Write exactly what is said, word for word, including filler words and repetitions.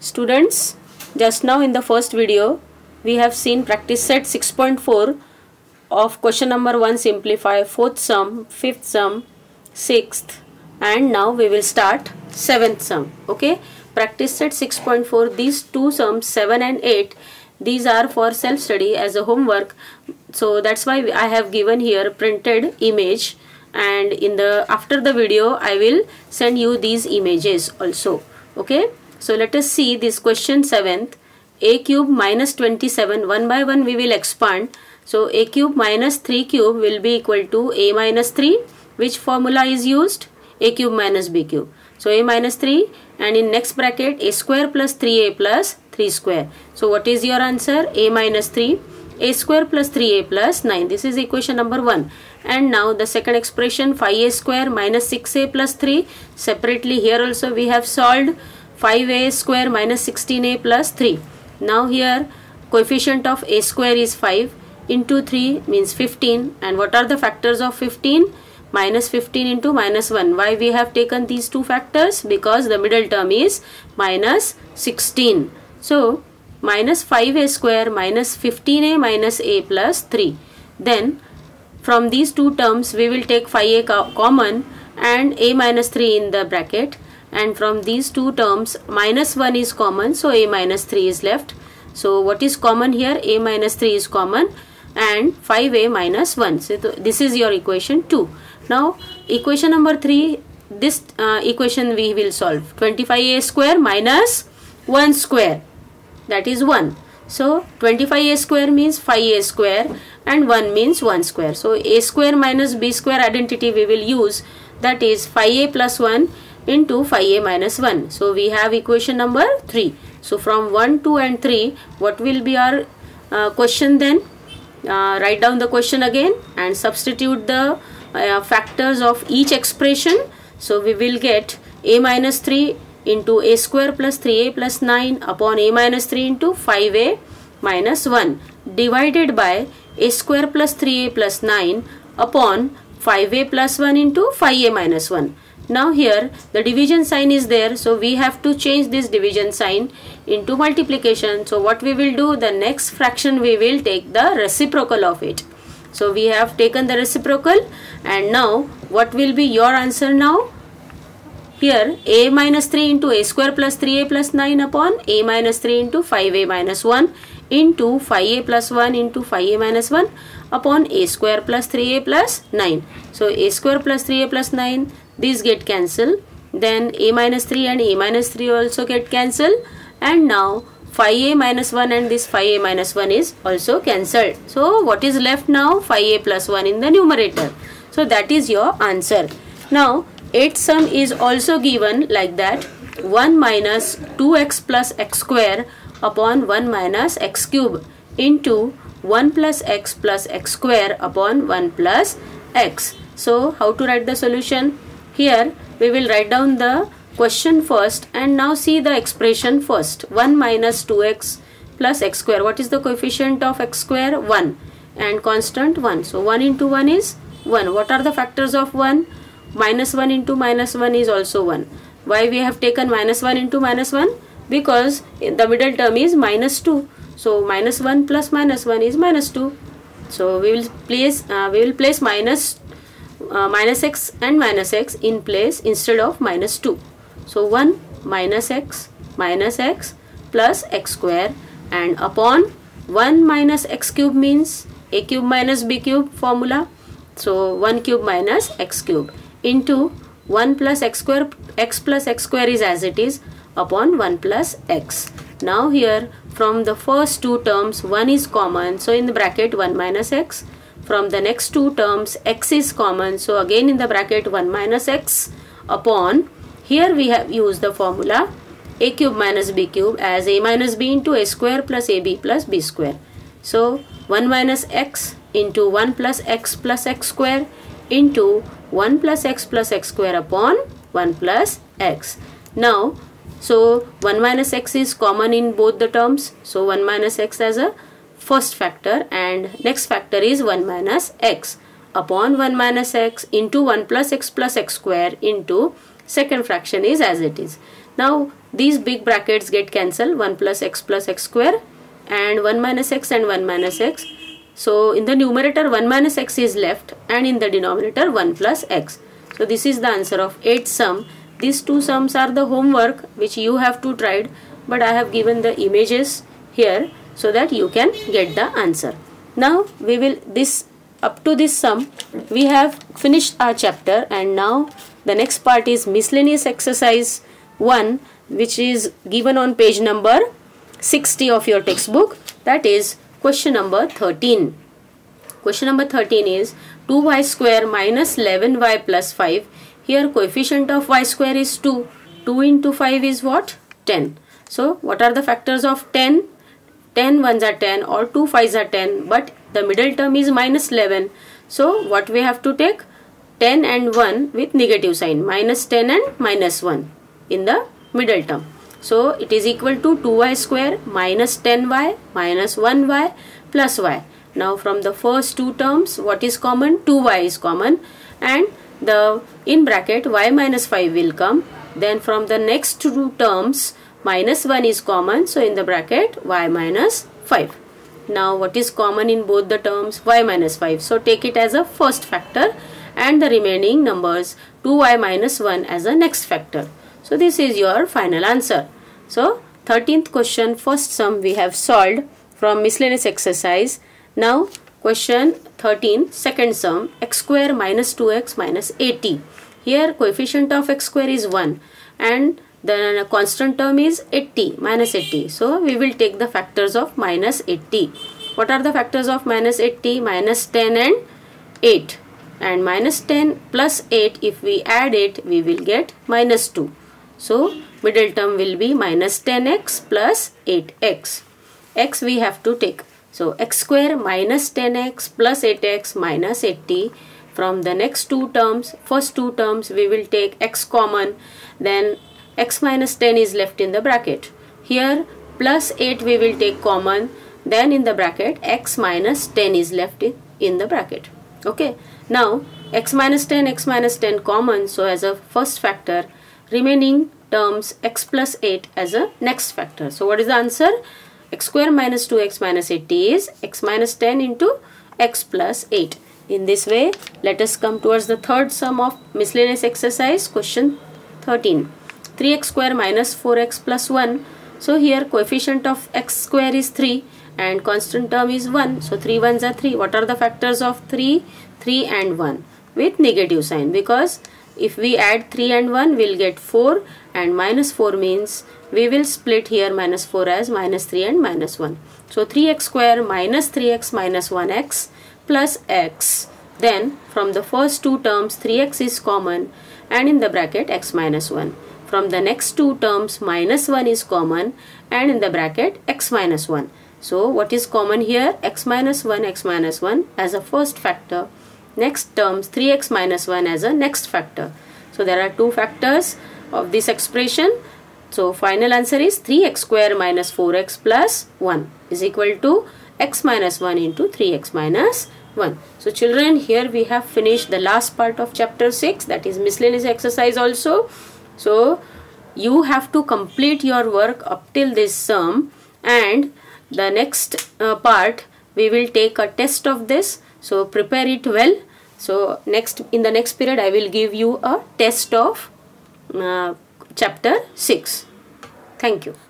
Students, just now in the first video we have seen practice set six point four of question number one simplify, fourth sum, fifth sum, sixth, and now we will start seventh sum. Okay, practice set six point four, these two sums seven and eight, these are for self study as a homework. So that's why I have given here printed image, and in the after the video I will send you these images also. Okay, so let us see this question seventh. A cube minus twenty-seven, one by one we will expand. So a cube minus three cube will be equal to a minus three. Which formula is used? A cube minus b cube. So a minus three, and in next bracket a square plus three a plus three square. So what is your answer? A minus three. A square plus three a plus nine. This is equation number one. And now the second expression, five a square minus six a plus three. Separately here also we have solved five a square minus sixteen a plus three. Now here coefficient of a square is five into three means fifteen. And what are the factors of fifteen? Minus fifteen into minus one. Why we have taken these two factors? Because the middle term is minus sixteen. So minus five a square minus fifteen a minus a plus three. Then from these two terms we will take five a co common and a minus three in the bracket, and from these two terms minus one is common, so a minus three is left. So what is common here? A minus three is common and five a minus one. So this is your equation two. Now equation number three, this uh, equation we will solve. twenty-five a square minus one square, that is one. So twenty-five a square means five a square and one means one square. So a square minus b square identity we will use, that is five a plus one into five a minus one. So we have equation number three. So from one, two and three, what will be our uh, question then? Uh, write down the question again and substitute the uh, factors of each expression. So we will get a minus three into a square plus three a plus nine upon a minus three into five a minus one divided by a square plus three a plus nine upon five a plus one into five a minus one. Now here the division sign is there, so we have to change this division sign into multiplication. So what we will do, the next fraction we will take the reciprocal of it. So we have taken the reciprocal, and now what will be your answer now? Here a minus three into a square plus three a plus nine upon a minus three into five a minus one into five a plus one into five a minus one upon a square plus three a plus nine. So a square plus three a plus nine, these get cancelled. Then a minus three and a minus three also get cancelled. And now five a minus one and this five a minus one is also cancelled. So what is left now? five a plus one in the numerator. So that is your answer. Now eighth sum is also given like that. one minus two x plus x square upon one minus x cube into one plus x plus x square upon one plus x. So how to write the solution? Here we will write down the question first and now see the expression first. one minus two x plus x square. What is the coefficient of x square? one, and constant one. So one into one is one. What are the factors of one? Minus one into minus one is also one. Why we have taken minus one into minus one? Because in the middle term is minus two. So minus one plus minus one is minus two. So we will place uh, we will place minus uh, minus x and minus x in place instead of minus two. So one minus x minus x plus x square, and upon one minus x cube means a cube minus b cube formula. So one cube minus x cube into one plus x square, x plus x square is as it is, upon one plus x. Now here from the first two terms one is common, so in the bracket one minus x. From the next two terms x is common, so again in the bracket one minus x upon, here we have used the formula a cube minus b cube as a minus b into a square plus ab plus b square. So one minus x into one plus x plus x square into one plus x plus x square upon one plus x. Now so one minus x is common in both the terms, so one minus x as a first factor, and next factor is one minus x upon one minus x into one plus x plus x square into second fraction is as it is. Now these big brackets get cancelled, one plus x plus x square and one minus x and one minus x. So in the numerator one minus x is left and in the denominator one plus x. So this is the answer of eighth sum. These two sums are the homework which you have to try, but I have given the images here so that you can get the answer. Now we will this up to this sum we have finished our chapter, and now the next part is miscellaneous exercise one, which is given on page number sixty of your textbook. That is question number thirteen. Question number thirteen is two y square minus eleven y plus five. Here coefficient of y square is two. two into five is what? ten. So what are the factors of ten? ten ones are ten or two fives are ten, but the middle term is minus eleven. So what we have to take? ten and one with negative sign, minus ten and minus one in the middle term. So it is equal to two y square minus ten y minus one y plus y. Now from the first two terms what is common? two y is common, and the in bracket y minus five will come. Then from the next two terms minus one is common, so in the bracket y minus five. Now what is common in both the terms? Y minus five. So take it as a first factor and the remaining numbers two y minus one as a next factor. So this is your final answer. So thirteenth question, first sum we have solved from miscellaneous exercise. Now question thirteen, second sum, x square minus two x minus eighty. Here coefficient of x square is one and the constant term is eighty, minus eighty. So we will take the factors of minus eighty. What are the factors of minus eighty? Minus ten and eight. And minus ten plus eight, if we add it, we will get minus two. So middle term will be minus ten x plus eight x. X we have to take. So x square minus ten x plus eight x minus eighty. From the next two terms, first two terms we will take x common, then x minus ten is left in the bracket. Here plus eight we will take common, then in the bracket x minus ten is left in, in the bracket. Okay. Now x minus ten, x minus ten common, so as a first factor, remaining terms x plus eight as a next factor. So what is the answer? X square minus two x minus eighty is x minus ten into x plus eight. In this way, let us come towards the third sum of miscellaneous exercise, question thirteen. three x square minus four x plus one. So here coefficient of x square is three and constant term is one. So three ones are three. What are the factors of three? three and one with negative sign, because if we add three and one we will get four, and minus four means we will split here minus four as minus three and minus one. So three x square minus three x minus one x plus x. Then from the first two terms three x is common and in the bracket x minus one. From the next two terms minus one is common and in the bracket x minus one. So what is common here? X minus one, x minus one as a first factor. Next terms three x minus one as a next factor. So there are two factors of this expression. So final answer is three x square minus four x plus one is equal to x minus one into three x minus one. So children, here we have finished the last part of chapter six, that is miscellaneous exercise also. So you have to complete your work up till this sum, and the next uh, part we will take a test of this. So prepare it well. So next in the next period I will give you a test of uh, chapter six. Thank you.